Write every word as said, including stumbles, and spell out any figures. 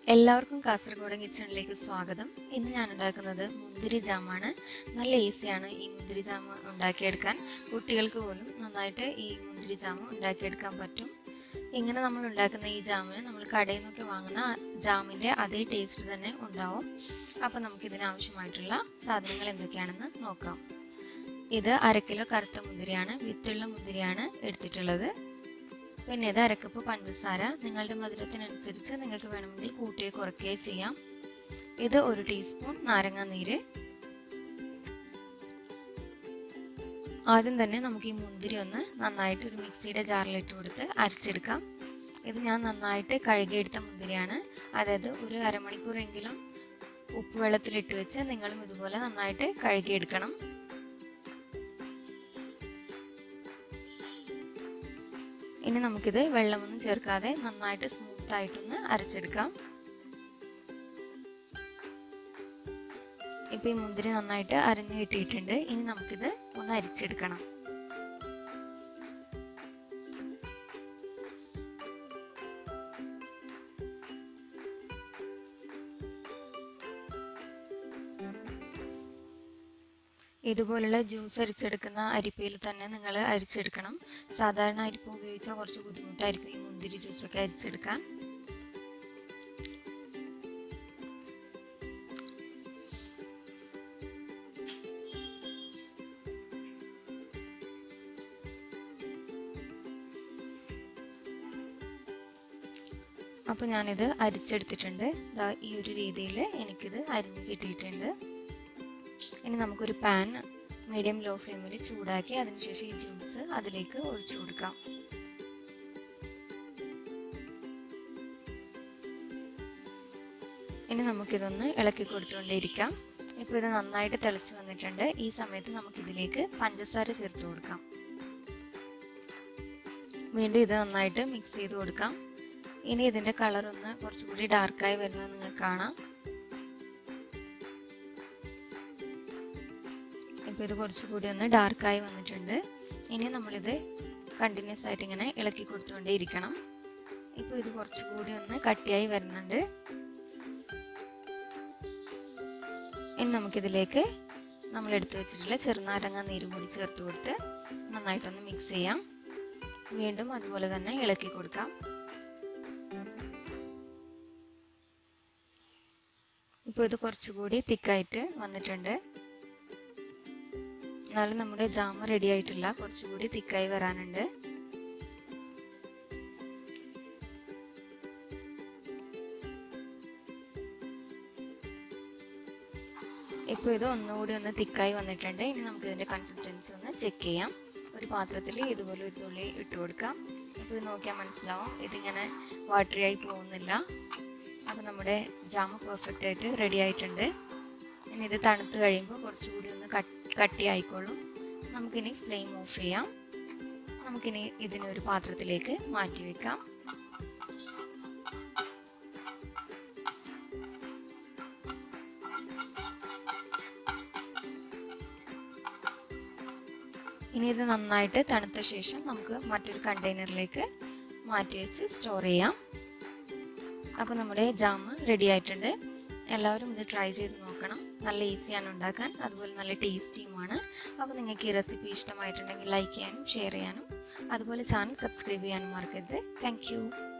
എല്ലാവർക്കും കാസർഗോഡ് കിച്ചണിലേക്ക് സ്വാഗതം. ഇന്ന് ഞാൻ ഉണ്ടാക്കുന്നത് മുന്തിരി ജാമാണ്. നല്ല ഈസിയാണ് ഈ മുന്തിരി ജാം ഉണ്ടാക്കിയെടുക്കാൻ. കുട്ടികൾക്ക് പോലും നന്നായിട്ട് ഈ മുന്തിരി ജാം ഉണ്ടാക്കിയെടുക്കാൻ പറ്റും. ഇങ്ങനെ നമ്മൾ ഉണ്ടാക്കുന്ന ഈ ജാമിന് നമ്മൾ കടയിൽ നിന്നൊക്കെ വാങ്ങുന്ന ജാമിൻ്റെ അതേ ടേസ്റ്റ് തന്നെ ഉണ്ടാവും. അപ്പോൾ നമുക്ക് ഇതിനാവശ്യമായിട്ടുള്ള സാധനങ്ങൾ എന്തൊക്കെയാണെന്ന് നോക്കാം. ഇത് അര കിലോ കറുത്ത മുന്തിരിയാണ്, വിത്തുള്ള മുന്തിരിയാണ് എടുത്തിട്ടുള്ളത്. പിന്നെ ഇത് അരക്കപ്പ് പഞ്ചസാര. നിങ്ങളുടെ മധുരത്തിനനുസരിച്ച് നിങ്ങൾക്ക് വേണമെങ്കിൽ കൂട്ടുകയോ കുറയ്ക്കുകയോ ചെയ്യാം. ഇത് ഒരു ടീസ്പൂൺ നാരങ്ങ നീര്. ആദ്യം തന്നെ നമുക്ക് ഈ മുന്തിരി ഒന്ന് നന്നായിട്ട് ഒരു മിക്സിയുടെ ജാറിലിട്ട് കൊടുത്ത് അരച്ചെടുക്കാം. ഇത് ഞാൻ നന്നായിട്ട് കഴുകിയെടുത്ത മുന്തിരിയാണ്. അതായത് ഒരു അരമണിക്കൂറെങ്കിലും ഉപ്പ് വെള്ളത്തിലിട്ട് വെച്ച് നിങ്ങളും ഇതുപോലെ നന്നായിട്ട് കഴുകിയെടുക്കണം. ഇനി നമുക്കിത് വെള്ളമൊന്നും ചേർക്കാതെ നന്നായിട്ട് സ്മൂത്ത് ആയിട്ടൊന്ന് അരച്ചെടുക്കാം. ഇപ്പൊ ഈ മുന്തിരി നന്നായിട്ട് അരഞ്ഞു കിട്ടിയിട്ടുണ്ട്. ഇനി നമുക്കിത് ഒന്ന് അരിച്ചെടുക്കണം. ഇതുപോലുള്ള ജ്യൂസ് അരിച്ചെടുക്കുന്ന അരിപ്പയിൽ തന്നെ നിങ്ങൾ അരിച്ചെടുക്കണം. സാധാരണ അരിപ്പ ഉപയോഗിച്ചാൽ കുറച്ച് ബുദ്ധിമുട്ടായിരിക്കും ഈ മുന്തിരി ജ്യൂസൊക്കെ അരിച്ചെടുക്കാൻ. അപ്പോൾ ഞാനിത് അരിച്ചെടുത്തിട്ടുണ്ട്. ഈ ഒരു രീതിയിൽ എനിക്കിത് അരിഞ്ഞ് കിട്ടിയിട്ടുണ്ട്. ഇനി നമുക്കൊരു പാൻ മീഡിയം ലോ ഫ്ലെയിമിൽ ചൂടാക്കി അതിനുശേഷം ഈ ജ്യൂസ് അതിലേക്ക് ഒഴിച്ചു കൊടുക്കാം. ഇനി നമുക്കിതൊന്ന് ഇളക്കി കൊടുത്തുകൊണ്ടേയിരിക്കാം. ഇപ്പോൾ ഇത് നന്നായിട്ട് തിളച്ച് വന്നിട്ടുണ്ട്. ഈ സമയത്ത് നമുക്കിതിലേക്ക് പഞ്ചസാര ചേർത്ത് കൊടുക്കാം. വീണ്ടും ഇത് നന്നായിട്ട് മിക്സ് ചെയ്ത് കൊടുക്കാം. ഇനി ഇതിൻ്റെ കളർ ഒന്ന് കുറച്ചുകൂടി ഡാർക്കായി വരുന്നത് നിങ്ങൾക്ക് കാണാം. ഇപ്പോൾ ഇത് കുറച്ചുകൂടി ഒന്ന് ഡാർക്കായി വന്നിട്ടുണ്ട്. ഇനി നമ്മളിത് കണ്ടിന്യൂസ് ആയിട്ട് ഇങ്ങനെ ഇളക്കി കൊടുത്തുകൊണ്ടേ ഇരിക്കണം. ഇപ്പോൾ ഇത് കുറച്ചുകൂടി ഒന്ന് കട്ടിയായി വരുന്നുണ്ട്. ഇനി നമുക്കിതിലേക്ക് നമ്മൾ എടുത്തു വെച്ചിട്ടുള്ള ചെറുനാരങ്ങ നീര് കൂടി ചേർത്ത് കൊടുത്ത് നന്നായിട്ടൊന്ന് മിക്സ് ചെയ്യാം. വീണ്ടും അതുപോലെ തന്നെ ഇളക്കി കൊടുക്കാം. ഇപ്പോൾ ഇത് കുറച്ചുകൂടി തിക്കായിട്ട് വന്നിട്ടുണ്ട്. എന്നാലും നമ്മുടെ ജാം റെഡി ആയിട്ടില്ല, കുറച്ചുകൂടി തിക്കായി വരാനുണ്ട്. ഇപ്പോൾ ഇത് ഒന്നുകൂടി ഒന്ന് തിക്കായി വന്നിട്ടുണ്ട്. ഇനി നമുക്ക് ഇതിന്റെ കൺസിസ്റ്റൻസി ഒന്ന് ചെക്ക് ചെയ്യാം. ഒരു പാത്രത്തിൽ ഇതുപോലെ ഒരു തുള്ളി ഇട്ട് കൊടുക്കാം. ഇപ്പോൾ ഇത് നോക്കിയാൽ മനസ്സിലാവും ഇതിങ്ങനെ വാട്ടറി ആയി പോകുന്നില്ല. അപ്പോൾ നമ്മുടെ ജാം പെർഫെക്റ്റ് ആയിട്ട് റെഡി ആയിട്ടുണ്ട്. ഇനി ഇത് തണുത്ത് കഴിയുമ്പോൾ കുറച്ചുകൂടി ഒന്ന് കട്ടി ആയിക്കോളും. നമുക്കിനി ഫ്ലെയിം ഓഫ് ചെയ്യാം. നമുക്കിനി ഇതിനെ ഒരു പാത്രത്തിലേക്ക് മാറ്റി വെക്കാം. ഇനി ഇത് നന്നായിട്ട് തണുത്ത ശേഷം നമുക്ക് മറ്റൊരു കണ്ടെയ്നറിലേക്ക് മാറ്റി വെച്ച് സ്റ്റോർ ചെയ്യാം. അപ്പോൾ നമ്മുടെ ജാം റെഡി ആയിട്ടുണ്ട്. എല്ലാവരും ഇത് ട്രൈ ചെയ്ത് നോക്കണം. നല്ല ഈസിയാണ് ഉണ്ടാക്കാൻ, അതുപോലെ നല്ല ടേസ്റ്റിയുമാണ്. അപ്പോൾ നിങ്ങൾക്ക് ഈ റെസിപ്പി ഇഷ്ടമായിട്ടുണ്ടെങ്കിൽ ലൈക്ക് ചെയ്യാനും ഷെയർ ചെയ്യാനും അതുപോലെ ചാനൽ സബ്സ്ക്രൈബ് ചെയ്യാനും മറക്കരുത്. Thank U.